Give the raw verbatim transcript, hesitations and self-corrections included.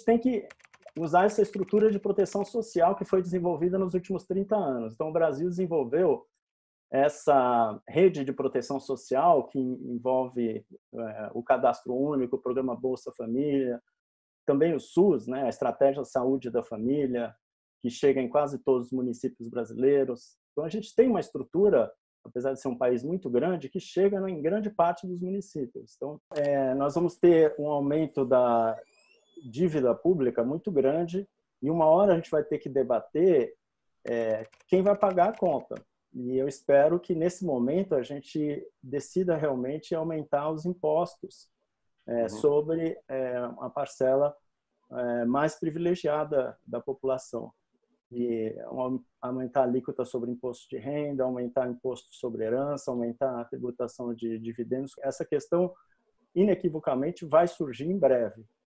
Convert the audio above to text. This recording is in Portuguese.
gente tem que usar essa estrutura de proteção social que foi desenvolvida nos últimos trinta anos. Então, o Brasil desenvolveu essa rede de proteção social que envolve é, o cadastro único, o programa Bolsa Família, também o SUS, né, a Estratégia de Saúde da Família, que chega em quase todos os municípios brasileiros. Então, a gente tem uma estrutura, apesar de ser um país muito grande, que chega em grande parte dos municípios. Então, é, nós vamos ter um aumento da dívida pública muito grande e uma hora a gente vai ter que debater é, quem vai pagar a conta. E eu espero que, nesse momento, a gente decida realmente aumentar os impostos é, uhum. sobre é, uma parcela é, mais privilegiada da população. E aumentar a alíquota sobre imposto de renda, aumentar o imposto sobre herança, aumentar a tributação de dividendos. Essa questão, inequivocamente, vai surgir em breve.